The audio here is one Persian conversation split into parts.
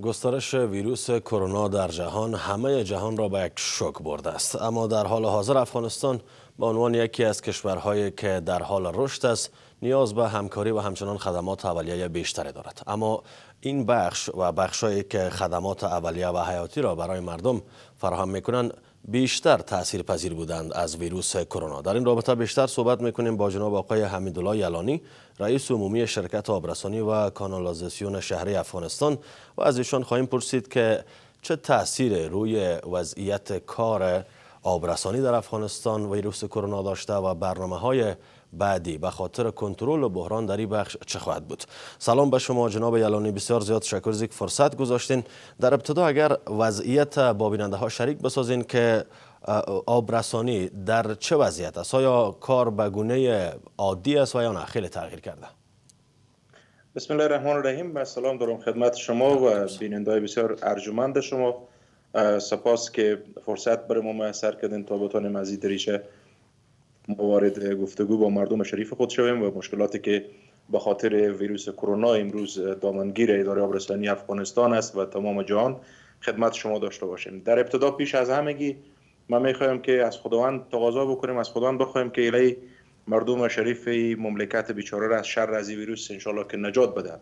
گسترش ویروس کرونا در جهان همه جهان را به یک شوک برده است، اما در حال حاضر افغانستان به عنوان یکی از کشورهایی که در حال رشد است نیاز به همکاری و همچنان خدمات اولیه بیشتری دارد. اما این بخش و بخشایی که خدمات اولیه و حیاتی را برای مردم فراهم میکنند بیشتر تأثیر پذیر بودند از ویروس کرونا. در این رابطه بیشتر صحبت میکنیم با جناب آقای حمیدالله یلانی، رئیس عمومی شرکت آبرسانی و کانالزاسیون شهری افغانستان، و از ایشان خواهیم پرسید که چه تأثیر روی وضعیت کار آبرسانی در افغانستان ویروس کرونا داشته و برنامه‌های بعدی به خاطر کنترل بحران در این بخش چه خواهد بود. سلام به شما جناب یلانی، بسیار زیاد تشکر از اینکه فرصت گذاشتین. در ابتدا اگر وضعیت با بیننده ها شریک بسازین که آبرسانی در چه وضعیت است؟ آیا کار به گونه عادی است و یا نه خیلی تغییر کرده؟ بسم الله الرحمن الرحیم. با سلام دارم خدمت شما و بیننده بسیار ارجمند شما. سپاس که فرصت برای ما میسر کردین تا بتانیم از این دریچه موارد گفتگو با مردم شریف خود شویم و مشکلاتی که به خاطر ویروس کرونا امروز دامنگیر اداره آبرسانی افغانستان است و تمام جهان خدمت شما داشته باشیم. در ابتدا پیش از همگی ما میخوایم که از خداوند تقاضا بکنیم، از خداوند بخوایم که الهی مردم شریف مملکت بیچاره را از شر از ویروس انشالله که نجات بده.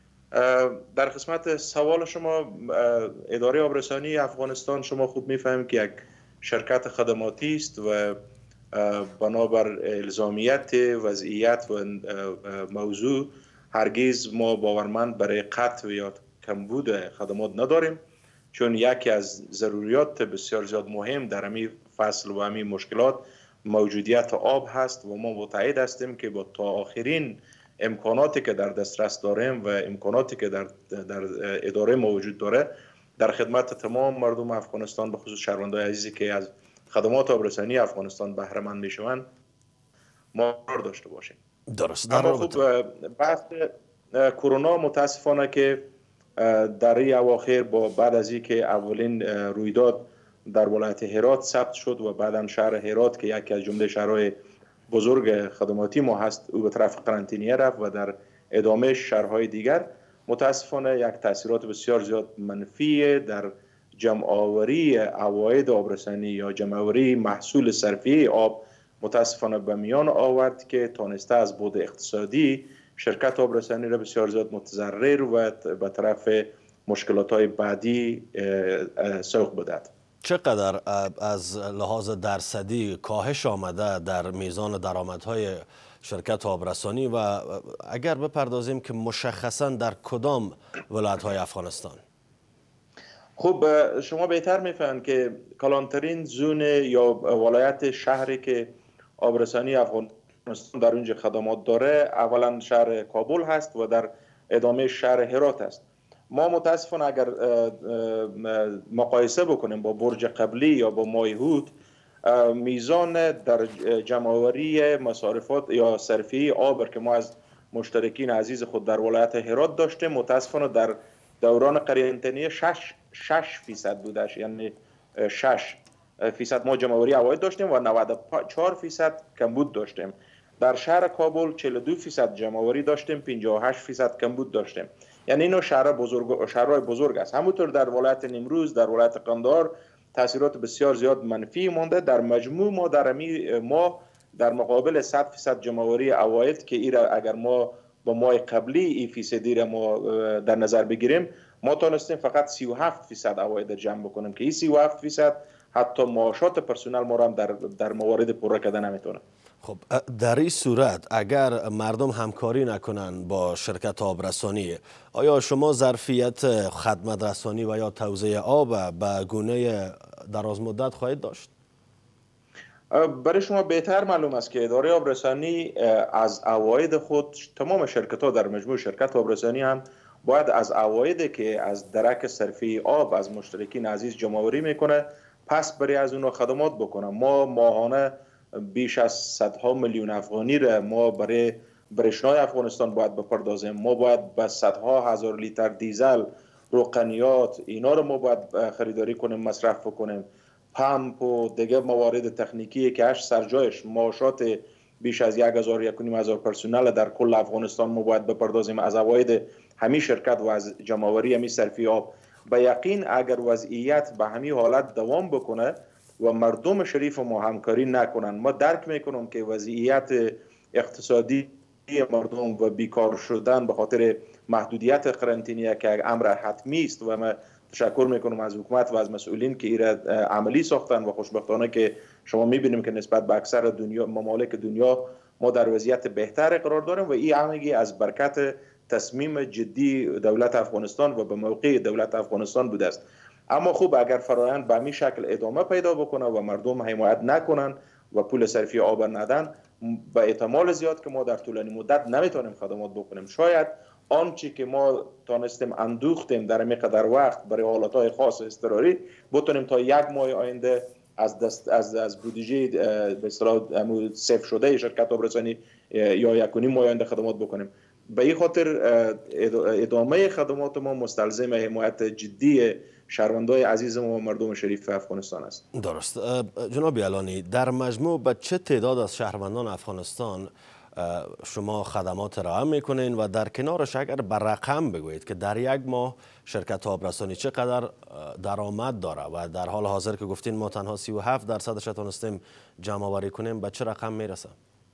در قسمت سوال شما، اداره آبرسانی افغانستان شما خوب میفهمید که یک شرکت خدماتی است و بنابر الزامیت وضعیت و موضوع هرگز ما باورمند برای قطع یا کمبود خدمات نداریم، چون یکی از ضروریات بسیار زیاد مهم در همین فصل و همین مشکلات موجودیت آب هست و ما متعهد هستیم که با تا آخرین امکاناتی که در دسترس داریم و امکاناتی که در اداره موجود داره در خدمت تمام مردم افغانستان، به خصوص شهروندان عزیزی که از خدمات آبرسانی افغانستان بهره مند میشوند ما قرار داشته باشیم. درست. اما خب بحث کرونا متاسفانه که در این اواخر بعد از اینکه اولین رویداد در ولایت هرات ثبت شد و بعداً شهر هرات که یکی از جمله شهرهای بزرگ خدماتی ما هست او به طرف قرنطینه رفت و در ادامه شهرهای دیگر، متاسفانه یک تاثیرات بسیار زیاد منفی در جمع‌آوری عواید آبرسانی یا جمع‌آوری محصول صرفی آب متاسفانه به میان آورد که تانسته از بعد اقتصادی شرکت آبرسانی را بسیار زیاد متضرر و به طرف مشکلات‌های بعدی سوق بدهد. چقدر از لحاظ درصدی کاهش آمده در میزان درآمدهای شرکت آبرسانی و اگر بپردازیم که مشخصاً در کدام ولایت‌های افغانستان؟ خب شما بهتر میفهمید که کلانترین زون یا ولایت شهری که آبرسانی افغانستان در اونجا خدمات داره اولا شهر کابل هست و در ادامه شهر هرات است. ما متاسفانه اگر مقایسه بکنیم با برج قبلی یا با ماه هود، میزان در جمع‌آوری مصارفات یا صرفی آب که ما از مشترکین عزیز خود در ولایت هرات داشتیم متاسفانه در دوران قرنطینه 6% بودش، یعنی 6% ما جمع‌آوری عواید داشتیم و 94% کمبود داشتیم. در شهر کابل 42% جمع‌آوری داشتیم، 58% کمبود داشتیم. یعنی اینو شهرهای بزرگ است. همونطور در ولایت نیمروز، در ولایت قندهار تاثیرات بسیار زیاد منفی مانده. در مجموع ما در مقابل 100% جمع‌آوری عواید که ایرا اگر ما با ماه قبلی این فیصدی را ما در نظر بگیریم، ما تونستیم فقط 37% عواید جمع بکنیم که این 37% حتی معاشات پرسنل ما را هم در موارد پوره کردن نمیتونه. خب در این صورت اگر مردم همکاری نکنن با شرکت آبرسانی، آیا شما ظرفیت خدمت رسانی و یا توزیع آب به گونه دراز مدت خواهید داشت؟ برای شما بهتر معلوم است که اداره آبرسانی از عواید خود، تمام شرکت ها در مجموع شرکت آبرسانی هم باید از عوایدی که از درک صرفی آب از مشترکین عزیز جمع‌آوری میکنه پس برای از اونها خدمات بکنه. ما ماهانه بیش از صدها میلیون افغانی را ما برای برشنای افغانستان باید بپردازیم. ما باید به صدها هزار لیتر دیزل، روغنیات، اینا رو ما باید خریداری کنیم، مصرف بکنیم. پمپ و دیگه موارد تکنیکی که اش سرجایش معاشات بیش از 1,000 پرسنل در کل افغانستان ما باید بپردازیم از عواید همین شرکت و از جمع‌آوری همین صرفی آب. به یقین اگر وضعیت به همین حالت دوام بکنه و مردم شریف ما همکاری نکنن، ما درک میکنم که وضعیت اقتصادی مردم و بیکار شدن به خاطر محدودیت قرنطینه که امر حتمی است و ما تشکر میکنم از حکومت و از مسئولین که ایره عملی ساختن و خوشبختانه که شما میبینیم که نسبت به اکثر دنیا ممالک دنیا ما در وضعیت بهتر قرار داریم و این همگی از برکت تصمیم جدی دولت افغانستان و به موقع دولت افغانستان بوده است. اما خوب اگر فرایند به همین شکل ادامه پیدا بکنه و مردم حمایت نکنن و پول صرفی آب ندن، به احتمال زیاد که ما در طولانی مدت نمیتونیم خدمات بکنیم. شاید آنچه که ما تانستیم اندوختیم در مقدار وقت برای حالتهای خاص اضطراری بتونیم تا یک ماه آینده از بودجه به اصطلاح صفر شده شرکت آبرسانی یا 1.5 ماه آینده خدمات بکنیم. به این خاطر ادامه خدمات ما مستلزم حمایت جدی شهروندان عزیز ما و مردم شریف افغانستان است. درست. جناب یلانی، در مجموع به چه تعداد از شهروندان افغانستان شما خدمات ارائه میکنین و در کنارش اگر به رقم بگویید که در یک ماه شرکت آبرسانی چقدر درآمد داره و در حال حاضر که گفتین ما تنها 37% تونستیم جمع آوری کنیم، به چه رقم میرسه؟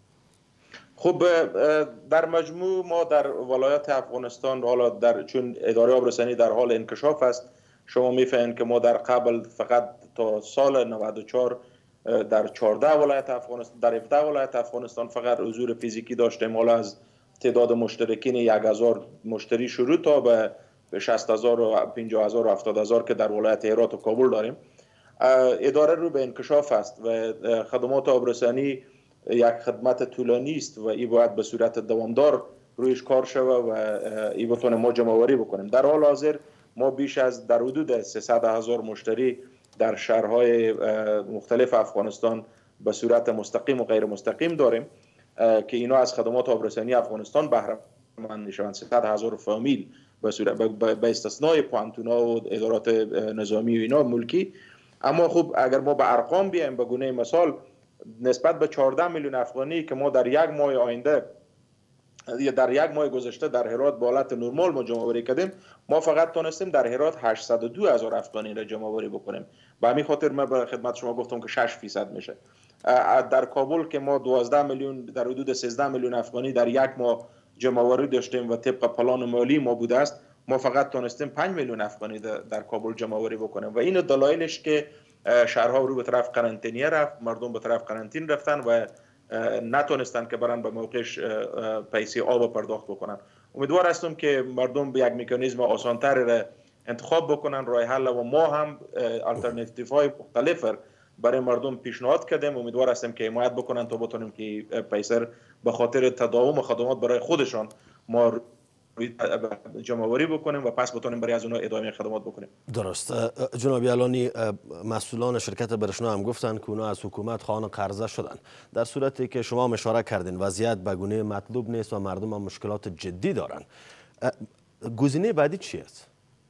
خب در مجموع ما در ولایت افغانستان حالا چون اداره آبرسانی در حال انکشاف است، شما میفهمید که ما در قبل فقط تا سال 94 در 14 ولایت افغانستان، در 17 ولایت افغانستان فقط حضور فیزیکی داشتیم. حالا از تعداد مشترکین 1000 مشتری شروع تا به 60000 و 50000 و 70000 که در ولایت هرات و کابل داریم. اداره رو به انکشاف است و خدمات آبرسانی یک خدمت طولانی است و این باید به صورت دوامدار رویش کار شوه و این بتونه ما جمع آوری بکنیم. در حال حاضر ما بیش از در حدود 300,000 مشتری در شهرهای مختلف افغانستان به صورت مستقیم و غیر مستقیم داریم که اینا از خدمات آبرسانی افغانستان بهره مند میشوند. 300,000 فامیل به صورت به استثنای پوانتونا و ادارات نظامی و اینا ملکی. اما خب اگر ما به ارقام بیایم، به گونه مثال نسبت به 14 میلیون افغانی که ما در یک ماه آینده یا در یک ماه گذشته در هرات به حالت نرمال ما جمع آوری کردیم، ما فقط تونستیم در هرات 802,000 افغانی را جمع آوری بکنیم. به همین خاطر من به خدمت شما گفتم که 6% میشه. در کابل که ما 12 میلیون در حدود 13 میلیون افغانی در یک ماه جمع آوری داشتیم و طبق پلان مالی ما بوده است، ما فقط تونستیم 5 میلیون افغانی در کابل جمع آوری بکنیم و این دلایلش که شهرها رو به طرف قرنطینه رفت، مردم به طرف قرنطینه رفتن و نتونستن که برن به موقعش پیسه آب پرداخت بکنن. امیدوار هستم که مردم به یک مکانیزم آسان‌تر را انتخاب بکنن راه حل و ما هم آلترناتیو های مختلف برای مردم پیشنهاد کردیم. امیدوار هستم که حمایت بکنن تا بتونیم که پیسر به خاطر تداوم خدمات برای خودشان ما جمع آوری بکنیم و پس بتونیم برای از اونها ادامه خدمات بکنیم. درست. جناب یلانی، مسئولان شرکت برشنا هم گفتن که اونا از حکومت خواهان قرضه شدن. در صورتی که شما اشاره کردین وضعیت به گونه مطلوب نیست و مردم هم مشکلات جدی دارن، گزینه بعدی چی است؟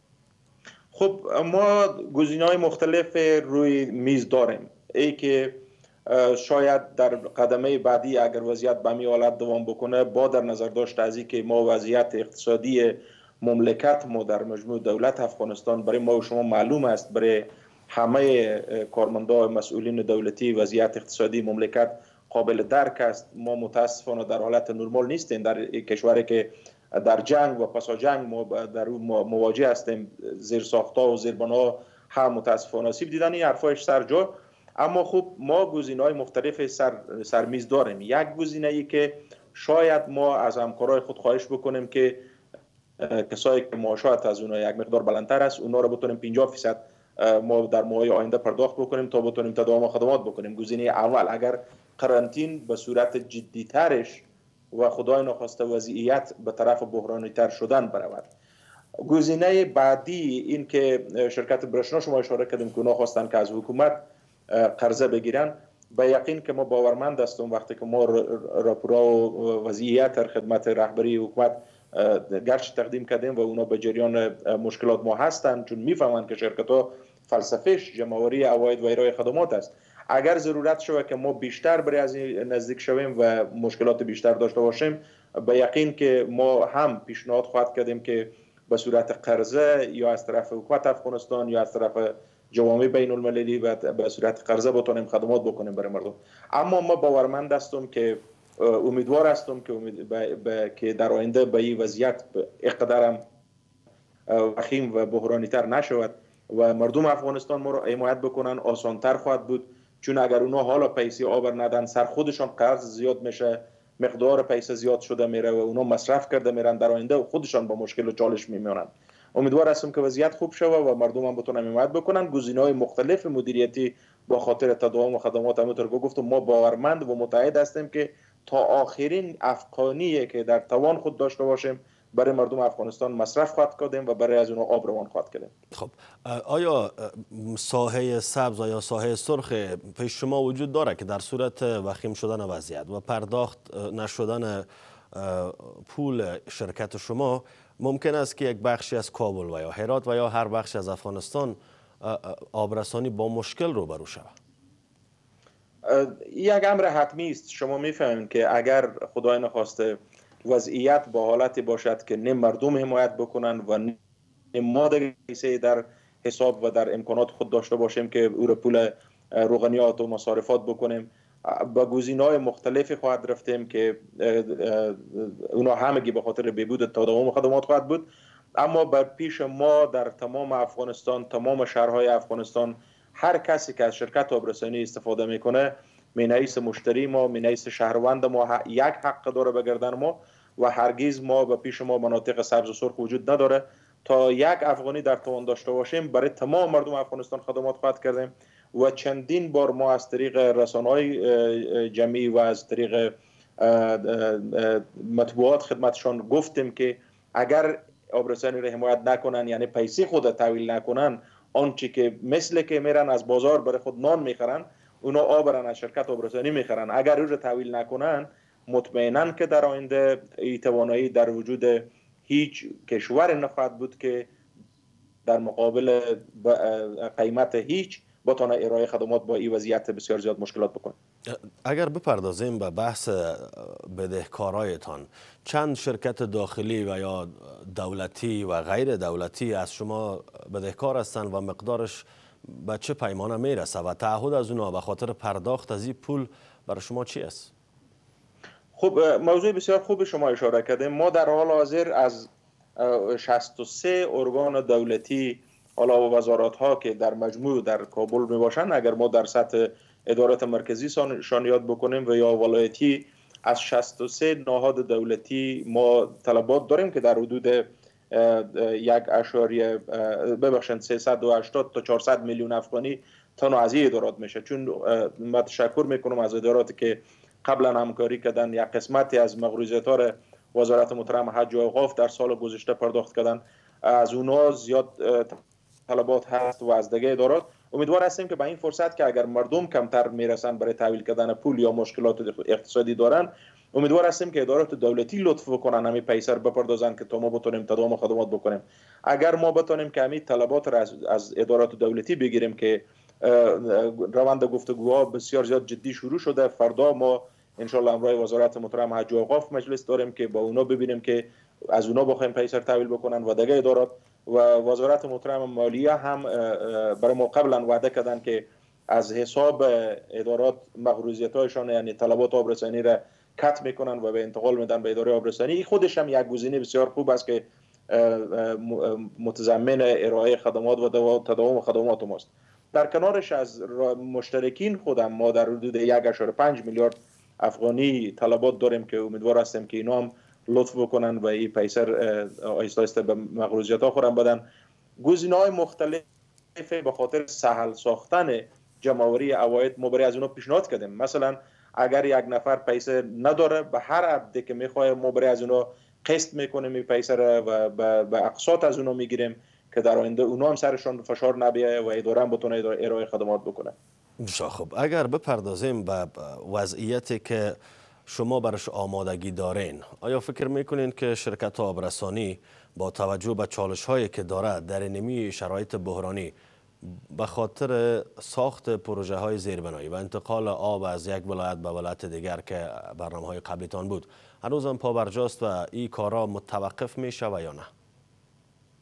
خب ما گزینه‌های مختلف روی میز داریم. ای که شاید در قدمه بعدی اگر وضعیت به همین حالت دوام بکنه، با در نظر داشت از اینکه ما وضعیت اقتصادی مملکت ما در مجموع دولت افغانستان برای ما و شما معلوم است، برای همه کارمندان مسئولین دولتی وضعیت اقتصادی مملکت قابل درک است. ما متاسفانه در حالت نرمال نیستیم، در کشوری که در جنگ و پس از جنگ ما در اون مواجه هستیم، زیر ساخت‌ها و زیربنا هم متاسفانه آسیب دیدن. این حرفایش سر جا، اما خب ما گزینه‌های مختلف سر میز داریم. یک گزینه‌ای که شاید ما از همکارای خود خواهش بکنیم که کسایی که معاشات از اونها یک مقدار بلندتر است، اونها رو بتونیم 50% ما در ماهای آینده پرداخت بکنیم تا بتونیم تداوم خدمات بکنیم. گزینه اول اگر قرنطین به صورت جدی‌ترش و خدای نخواسته وضعیت به طرف بحرانی تر شدن برود. گزینه بعدی این که شرکت برشنا شما اشاره کردیم که اونا خواستن که از حکومت قرضه بگیرن. به یقین که ما باورمند هستیم وقتی که ما راپورا و وضعیت در خدمت رهبری حکومت گرچه تقدیم کردیم و اونا به جریان مشکلات ما هستند، چون میفهمند که شرکت ها فلسفهش جمع‌آوری عواید و ارائه خدمات است. اگر ضرورت شود که ما بیشتر برای از این نزدیک شویم و مشکلات بیشتر داشته باشیم، به یقین که ما هم پیشنهاد خواهد کردیم که به صورت قرضه یا از طرف حکومت افغانستان یا از طرف جوامع بین المللی به صورت قرضه بتونیم خدمات بکنیم برای مردم. اما ما باورمند هستم که امیدوار هستم که در آینده به این وضعیت اقدرم وخیم و بحرانی تر نشود و مردم افغانستان ما را حمایت بکنن. آسانتر خواهد بود، چون اگر اونا حالا پیسه آبر ندن سر خودشان قرض زیاد میشه، مقدار پیسه زیاد شده میره و اونا مصرف کرده میرن، در آینده خودشان با مشکل و چالش میمونن. امیدوار هستم که وضعیت خوب شود و مردم هم بتونن حمایت بکنن. گزینه‌های مختلف مدیریتی با خاطر تداوم خدمات همونطور که گفتم ما باورمند و متعهد هستیم که تا آخرین افغانی که در توان خود داشته باشیم برای مردم افغانستان مصرف خواهد کردیم و برای از اونها آب روان خواهد کردیم. خب آیا ساحه سبز یا ساحه سرخ پیش شما وجود داره که در صورت وخیم شدن وضعیت و پرداخت نشدن پول شرکت شما ممکن است که یک بخشی از کابل و یا هرات و یا هر بخشی از افغانستان آبرسانی با مشکل روبرو شود؟ یک امر حتمی است. شما میفهمید که اگر خدای نخواسته وضعیت با حالتی باشد که نه مردم حمایت بکنن و نه ما دیگه در حساب و در امکانات خود داشته باشیم که او را پول روغنیات و مصارفات بکنیم، با گزینه‌های مختلفی خواهد رفتیم که اونا همگی به خاطر بهبود تداوم خدمات خواهد بود. اما بر پیش ما در تمام افغانستان، تمام شهرهای افغانستان، هر کسی که از شرکت ابرسانی استفاده میکنه مینعیس مشتری ما، مینعیس شهروند ما یک حق داره به گردن ما و هرگز ما به پیش ما مناطق سبز و سرخ وجود نداره. تا یک افغانی در توان داشته باشیم برای تمام مردم افغانستان خدمات خواهد کردیم و چندین بار ما از طریق رسانه‌های جمعی و از طریق مطبوعات خدمتشان گفتیم که اگر ابرسانی را حمایت نکنن، یعنی پیسه خود تحویل نکنن، آنچه که مثل که میرن از بازار برای خود نان میخرن، اونا آبرن از شرکت ابرسانی میخرن، اگر او را تحویل نکنن مطمئنا که در آینده توانایی در وجود هیچ کشور نخواهد بود که در مقابل قیمت هیچ بتونه ارائه خدمات با این وضعیت بسیار زیاد مشکلات بکنه. اگر بپردازیم به بحث بدهکارایتان، چند شرکت داخلی و یا دولتی و غیر دولتی از شما بدهکار هستند و مقدارش به چه پیمانه میرسه و تعهد از اونها به خاطر پرداخت از این پول برای شما چی است؟ خب موضوع بسیار خوب شما اشاره کردیم. ما در حال حاضر از 63 ارگان دولتی، حالا وزارت ها که در مجموع در کابل می باشند، اگر ما در سطح ادارات مرکزی شان یاد بکنیم و یا ولایتی، از 63 نهاد دولتی ما طلبات داریم که در حدود 380 تا 400 میلیون افغانی تنها از این ادارات میشه. چون من تشکر میکنم از اداراتی که قبلا همکاری کردن، یک قسمتی از مغروضیت‌ها وزارت محترم حج و اوقاف در سال گذشته پرداخت کردن، از اونا زیاد طلبات هست و از دیگه ادارات. امیدوار هستیم که با این فرصت که اگر مردم کمتر میرسن برای تحویل کردن پول یا مشکلات اقتصادی دارن، امیدوار هستیم که ادارات دولتی لطف بکنن همین پیسه رو بپردازن که تا ما بتونیم تداوم خدمات بکنیم. اگر ما بتونیم که همین طلبات را از ادارات دولتی بگیریم که روند گفتگوها بسیار زیاد جدی شروع شده، فردا ما انشالله امروز وزارت محترم حج و اوقاف مجلس داریم که با اونا ببینیم که از اونا بخوایم پیسه تحویل بکنن و دیگه ادارات و وزارت محترم مالیه هم برای ما قبلا وعده کردن که از حساب ادارات مغروضیت‌هایشان یعنی طلبات آبرسانی را کت میکنن و به انتقال میدن به اداره آبرسانی. خودش هم یک گزینه بسیار خوب است که متضمن ارائه خدمات و تداوم خدمات ماست. در کنارش از مشترکین خودم ما در حدود 1.5 میلیارد افغانی طلبات داریم که امیدوار هستیم که اینا هم لطف بکنن و این پیسه آهسته آهسته به مغروضیت‌ها خورم بدن. گزینه‌های مختلف به خاطر سهل ساختن جمع‌آوری عواید ما برای از اونها پیشنهاد کردیم. مثلا اگر یک نفر پیسه نداره، به هر عددی که میخواد ما برای از اونها قسط میکنیم این پیسه را و به اقساط از اونها میگیریم که در آینده اونها هم سرشان فشار نبیه و اداره هم بتونه ارائه خدمات بکنه. خب اگر بپردازیم به وضعیتی که شما برش آمادگی دارین، آیا فکر میکنین که شرکت آبرسانی با توجه به چالش هایی که داره در نمی شرایط بحرانی به خاطر ساخت پروژه های زیربنایی و انتقال آب از یک ولایت به ولایت دیگر که برنامه های قبلیتان بود، هنوز هم پابرجاست و این کارا متوقف میشه و یا نه؟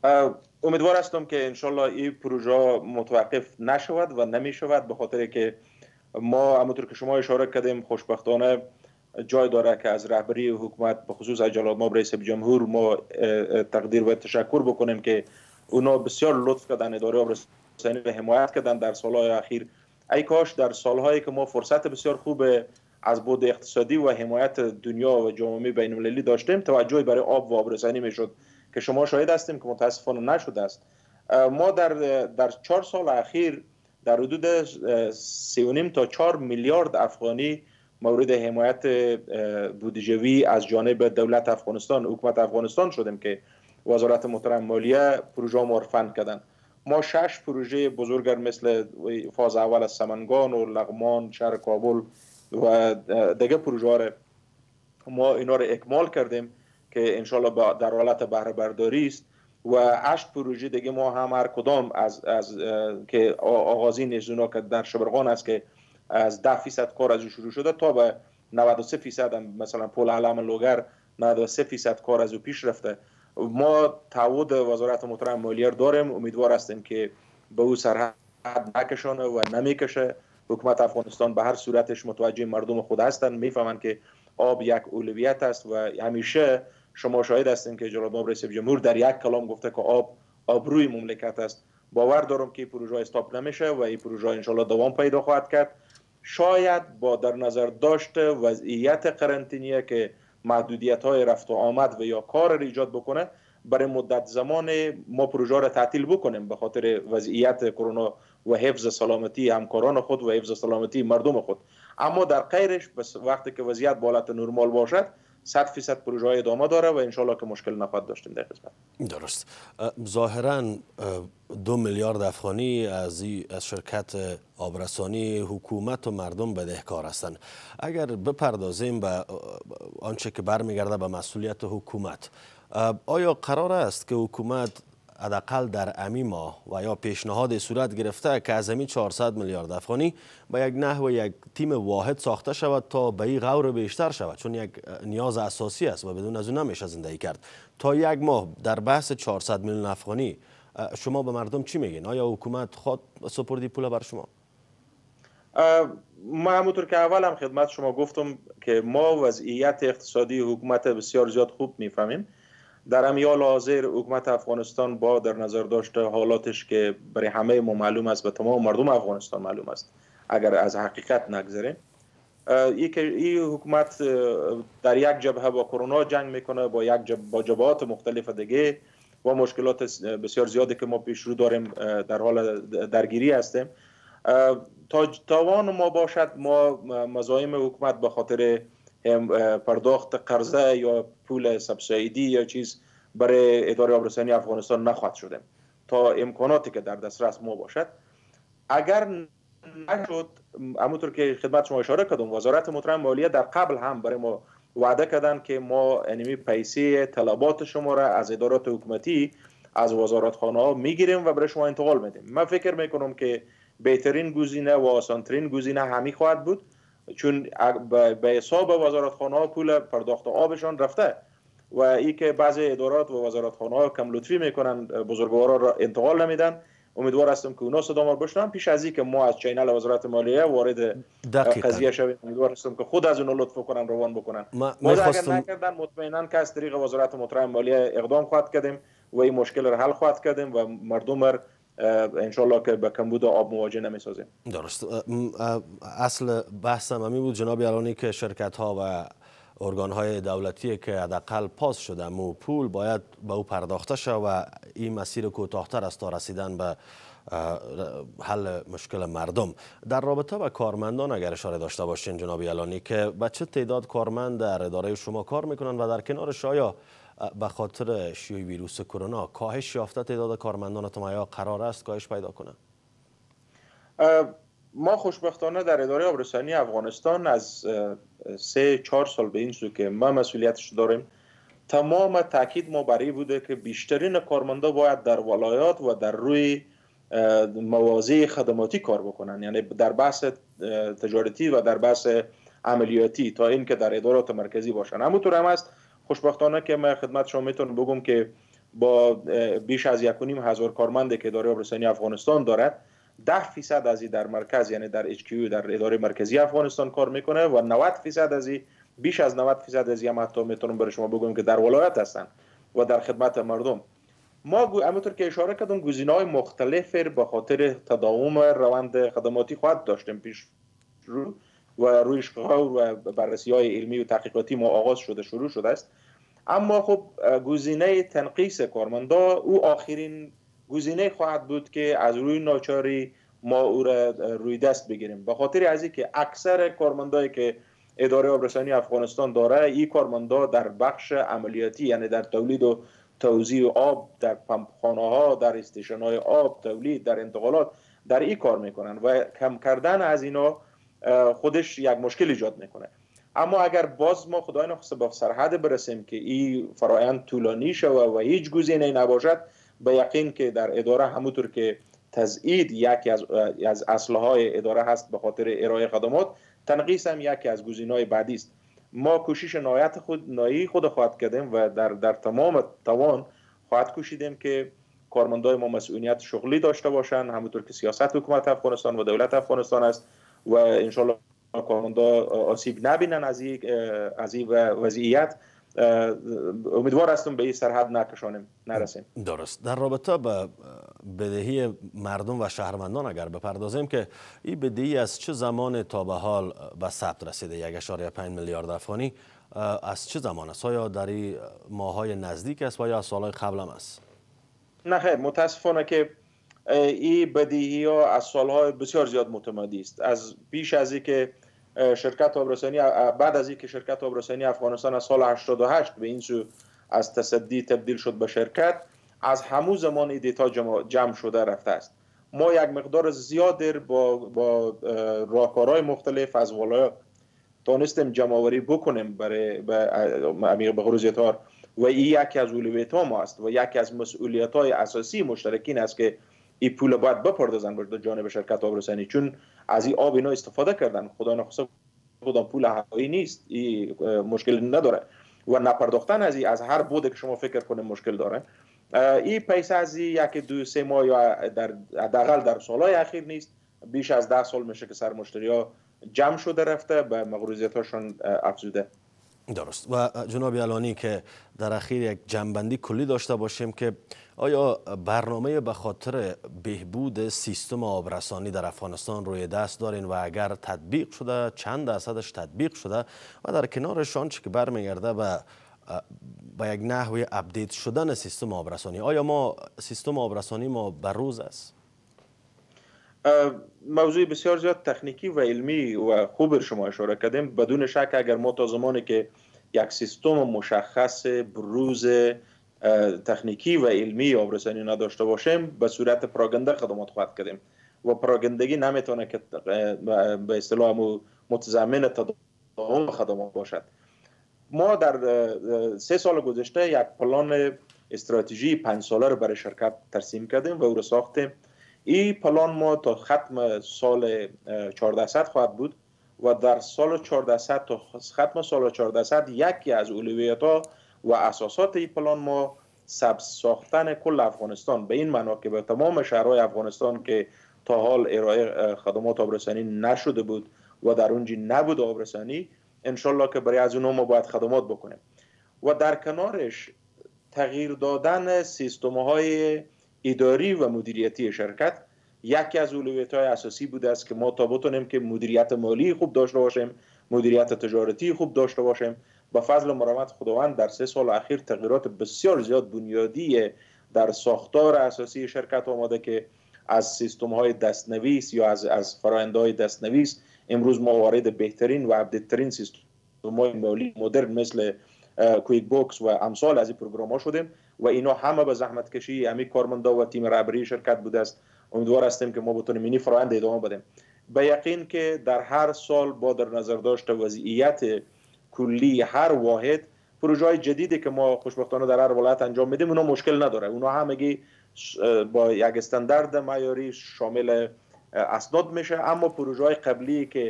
امیدوار هستم که انشالله این پروژه متوقف نشود و نمی شود، به خاطر که ما همونطور که شما اشاره کردیم خوشبختانه جای داره که از رهبری حکومت به خصوص از جلال‌مآب رئیس جمهور ما تقدیر و تشکر بکنیم که اونا بسیار لطف کردن، اداره آبرسانی و حمایت کردن در سالهای اخیر. ای کاش در سالهایی که ما فرصت بسیار خوب از بود اقتصادی و حمایت دنیا و جامعه بین المللی داشتیم، توجهی برای آب و آبرسانی میشد که شما شاهد هستیم که متاسفانه نشده است. ما در 4 سال اخیر در حدود 3.5 تا 4 میلیارد افغانی مورد حمایت بودجوی از جانب دولت افغانستان، حکومت افغانستان شدیم که وزارت محترم مالیه پروژه ما فند کردن. ما 6 پروژه بزرگ مثل فاز اول از سمنگان و لغمان، شهر کابل و دیگه پروژه را ما اینا را اکمال کردیم که انشالله در حالت بهره برداری است و 8 پروژه دیگه ما هم هر کدام از که آغازین ازونا که در شبرغان است که از 10% کار از شروع شده تا به 93% هم مثلا پل علم لوگر 93% کار از او پیش رفته. ما تعهد وزارت محترم مالیه داریم، امیدوار هستیم که به او سرحد نکشانه و نمیکشه. حکومت افغانستان به هر صورتش متوجه مردم خود هستند، میفهمند که آب یک اولویت است و همیشه شما شاهد هستین که جلال‌مآب رئیس جمهور در یک کلام گفته که آب آبروی مملکت است. باور دارم که این پروژه استاپ نمیشه و این پروژه انشالله دوام پیدا خواهد کرد. شاید با در نظر داشت وضعیت قرنطینیه که محدودیت‌های رفت و آمد و یا کار را ایجاد بکنه، برای مدت زمان ما پروژه را تعطیل بکنیم به خاطر وضعیت کرونا و حفظ سلامتی همکاران خود و حفظ سلامتی مردم خود. اما در غیرش بس وقتی که وضعیت به حالت نرمال باشد 100% پروژه ادامه داره و انشالله که مشکل نخواهد داشتیم در قسمت. درست. ظاهراً 2 میلیارد افغانی از شرکت آبرسانی حکومت و مردم بدهکار هستند. اگر بپردازیم به آنچه که برمیگرده به مسئولیت حکومت، آیا قرار است که حکومت حداقل در امی ماه و یا پیشنهاد صورت گرفته که از امی 400 میلیارد افغانی به یک نحو یک تیم واحد ساخته شود تا به این غور بیشتر شود، چون یک نیاز اساسی است و بدون از اون نمیشه زندگی کرد؟ تا یک ماه در بحث 400 میلیون افغانی شما به مردم چی میگین؟ آیا حکومت خود سپردی پول بر شما؟ ما همونطور که اول هم خدمت شما گفتم که ما وضعیت اقتصادی حکومت بسیار زیاد خوب میفهمیم. در امیال حاضر حکومت افغانستان با در نظر داشته حالاتش که برای همه ما معلوم است و تمام مردم افغانستان معلوم است اگر از حقیقت نگذریم، این حکومت در یک جبهه با کرونا جنگ میکنه، با جبهات مختلف دیگه و مشکلات بسیار زیادی که ما پیش رو داریم در حال درگیری هستیم. تا توان ما باشد ما مزایم حکومت به خاطر پرداخت قرضه یا پول سبسیدی یا چیز برای اداره آبرسانی افغانستان نخواهد شدیم تا امکاناتی که در دسترس ما باشد. اگر نشد، همونطور که خدمت شما اشاره کردم، وزارت محترم مالیه در قبل هم برای ما وعده کردن که ما انمی پیسه طلبات شما را از ادارات حکومتی از وزارتخانه ها میگیریم و برای شما انتقال میدیم. من فکر میکنم که بهترین گزینه و آسانترین گزینه همین خواهد بود، چون به حساب وزارتخانه ها پول پرداخت آبشان رفته و ای که بعضی ادارات و وزارتخانه ها کم لطفی میکنن بزرگوارا را انتقال نمیدن. امیدوار هستم که اونا صدا ما بشنون پیش از این که ما از چینل وزارت مالیه وارد قضیه شویم. امیدوار هستم که خود از اونا لطف کنن روان بکنن. ما اگر نکردن مطمئنا که از طریق وزارت محترم مالیه اقدام خواهد کردیم و این مشکل را حل خواهد کردیم و مردم را انشالله که به کمبود آب مواجه نمیسازیم. درست. اصل بحثم همین بود جناب یلانی که شرکت ها و ارگان‌های دولتی که حداقل پاس شده مو پول باید به او پرداخته شد و این مسیر کوتاه‌تر است تا رسیدن به حل مشکل مردم. در رابطه با کارمندان اگر اشاره داشته باشین جناب یلانی که به چه تعداد کارمند در اداره شما کار میکنن و در کنارش آیا به خاطر شیوع ویروس کرونا کاهش یافته تعداد کارمندانتون آیا قرار است کاهش پیدا کنه؟ ما خوشبختانه در اداره ابرسانی افغانستان از 3-4 سال به این سو که ما مسئولیتش داریم، تمام تاکید ما برای بوده که بیشترین کارمندا باید در ولایات و در روی مواضع خدماتی کار بکنن، یعنی در بحث تجارتی و در بحث عملیاتی، تا اینکه در ادارات مرکزی باشن. همونطور هم است خوشبختانه که من خدمت شما میتونم بگم که با بیش از 1,500 کارمند که اداره آبرسانی افغانستان دارد 10% از این در مرکز، یعنی در HQ در اداره مرکزی افغانستان کار میکنه و 90% از این، بیش از 90% از این حتی میتونم برای شما بگم که در ولایت هستن و در خدمت مردم. ما همونطور که اشاره کردم گزینه‌های مختلف به خاطر تداوم روند خدماتی خواهد داشتیم پیش رو و روی اشتغال و بررسی‌های علمی و تحقیقاتی ما آغاز شروع شده است. اما خب گزینه تنقیص کارمندا او آخرین گزینه خواهد بود که از روی ناچاری ما او را روی دست بگیریم، به خاطر از اینکه اکثر کارمندایی که اداره آبرسانی افغانستان داره این کارمندا در بخش عملیاتی، یعنی در تولید و توزیع آب، در پمپخانه ها، در استیشن های آب تولید، در انتقالات، در این کار میکنن و کم کردن از اینا خودش یک مشکل ایجاد میکنه. اما اگر باز ما خدای نخواسته به سرحد برسیم که این فرایند طولانی شود و هیچ گزینه‌ای نباشد، به یقین که در اداره همونطور که تزیید یکی از اصلهای اداره هست به خاطر ارائه خدمات، تنقیص هم یکی از گزینه‌های بعدی است. ما کوشش نهایی خود خواهد کردیم و در تمام توان خواهد کوشیدیم که کارمندای ما مسئولیت شغلی داشته باشند، همونطور که سیاست حکومت افغانستان و دولت افغانستان است و انشالله کارمندا آسیب نبینن از این وضعیت. امیدوار هستم به این سرحد نرسیم. درست. در رابطه با بدهی مردم و شهروندان اگر بپردازیم که این بدهی از چه زمان تا به حال به ثبت رسیده؟ 1.5 میلیارد افغانی از چه زمان است؟ آیا در این ماه‌های نزدیک است و یا از سالهای قبل هم است؟ نه خیر، متاسفانه که این بدهی ها از سالهای بسیار زیاد متمادی است. از بیش از این که شرکت آبرسانی بعد از اینکه شرکت آبرسانی افغانستان از سال 88 به این سو از تصدی تبدیل شد به شرکت، از همون زمان این دیتا جمع شده رفته است. ما یک مقدار زیاد با راهکارهای مختلف از ولایات تونستیم جمع آوری بکنیم به خروج تار و این یکی از اولویت‌ها ما است و یکی از مسئولیت‌های اساسی مشترکین است که این پول باید بپردازن به جانب شرکت آبرسانی، چون از این آب اینا استفاده کردن. خدا نخواسته خودم پول هوایی نیست، این مشکل نداره و نپرداختن از هر بوده که شما فکر کنید مشکل داره. این پیسه از یک 2-3 ماه یا در حداقل در سالهای اخیر نیست، بیش از 10 سال میشه که سرمشتری‌ها جمع شده رفته به مقروضیت‌هاشون افزوده. درست. و جناب یلانی که در اخیر یک جنبندی کلی داشته باشیم که آیا برنامه به خاطر بهبود سیستم آبرسانی در افغانستان روی دست دارین و اگر تطبیق شده چند درصدش تطبیق شده و در کنارش آنچه که برمیگرده به یک نحوی اپدیت شدن سیستم آبرسانی، آیا ما سیستم آبرسانی ما بر روز است؟ موضوع بسیار زیاد تکنیکی و علمی و خوب شما اشاره کردیم. بدون شک اگر ما تا زمانی که یک سیستم مشخص بروز تکنیکی و علمی آبرسانی نداشته باشیم به صورت پراگنده خدمات خواهد کردیم و پراگندگی نمیتونه که به اصطلاح متضمن تداوم خدمات باشد. ما در 3 سال گذشته یک پلان استراتژی 5 ساله رو برای شرکت ترسیم کردیم و او رو ساختیم. این پلان ما تا ختم سال 1400 خواهد بود و در سال 1400 تا ختم سال 1400 یکی از اولویت‌ها و اساسات این پلان ما ساختن کل افغانستان به این معنا که به تمام شهرهای افغانستان که تا حال ارائه خدمات آبرسانی نشده بود و در اونجا نبود آبرسانی، انشالله که برای از اونها ما باید خدمات بکنیم و در کنارش تغییر دادن سیستم‌های اداری و مدیریتی شرکت یکی از اولویت‌های اساسی بوده است که ما تا بتونیم که مدیریت مالی خوب داشته باشیم، مدیریت تجارتی خوب داشته باشیم. با فضل و مرحمت خداوند در 3 سال اخیر تغییرات بسیار زیاد بنیادی در ساختار اساسی شرکت آمده که از سیستم‌های دستنویس یا از فرآیندهای دستنویس امروز ما وارد بهترین و اپدیت‌ترین سیستم‌های مالی مدرن مثل کویک بوکس و امثال از این پروگرام‌ها شدیم و اینا همه به زحمت کشی همین کارمندا و تیم رهبری شرکت بوده است. امیدوار هستیم که ما بتونیم این فرآیند ادامه بدیم. به یقین که در هر سال با در نظر داشت وضعیت کلی هر واحد پروژه‌های جدیدی که ما خوشبختانه در هر ولایت انجام میدیم اونا مشکل نداره، اونا همگی با یک استاندارد معیاری شامل اسناد میشه. اما پروژه‌های قبلی که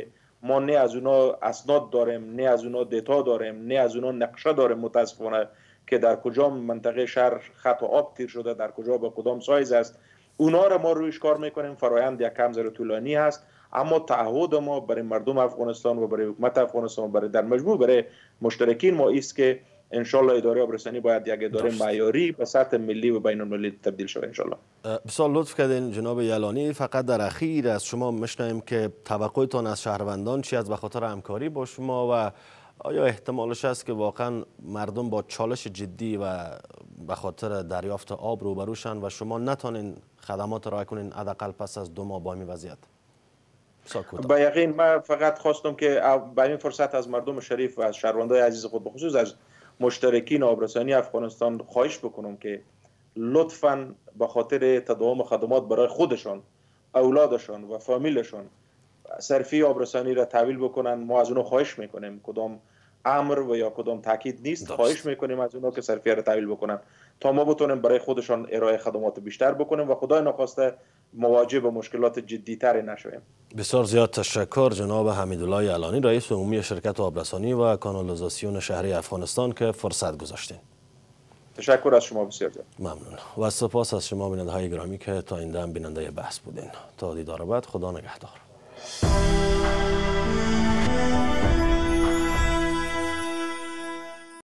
ما نه از اونا اسناد داریم، نه از اونا دیتا داریم، نه از اونا نقشه داریم متاسفانه که در کجا منطقه شهر خط آب تیر شده، در کجا به کدام سایز است. اونا را ما رویش کار میکنیم. فرایند یک کم ذره طولانی هست، اما تعهد ما برای مردم افغانستان و برای حکومت افغانستان و برای در مجموع برای مشترکین ما است که انشالله اداره آبرسانی باید یک اداره معیاری به سطح ملی و بین المللی تبدیل شود انشالله. بسیار لطف کردین جناب یلانی. فقط در اخیر از شما میشنویم که توقعتان از شهروندان چی است به خاطر همکاری با شما و آیا احتمالش است که واقعا مردم با چالش جدی و به خاطر دریافت آب روبروشن و شما نتونین خدمات را کنین حداقل پس از 2 ماه با این وضعیت؟ با یقین من فقط خواستم که به این فرصت از مردم شریف و از شهروندان عزیز خود بخصوص از مشترکین آبرسانی افغانستان خواهش بکنم که لطفاً به خاطر تداوم خدمات برای خودشان، اولادشان و فامیلشان صرفی آبرسانی را تحویل بکنن. ما از اونها خواهش میکنیم، کدام امر و یا کدام تاکید نیست، خواهش میکنیم از اونها که صرفی را تحویل بکنن تا ما بتونیم برای خودشان ارائه خدمات بیشتر بکنیم و خدای نخواسته مواجه با مشکلات جدی‌تر نشویم. بسیار زیاد تشکر جناب حمیدالله یلانی، رئیس عمومی شرکت آبرسانی و کانالیزاسیون شهری افغانستان که فرصت گذاشتین. تشکر از شما بسیار زیاد. ممنون و سپاس از شما بیننده‌های گرامی که تا این دم بیننده بحث بودین. تا دیدار بعد، خدا نگهدار.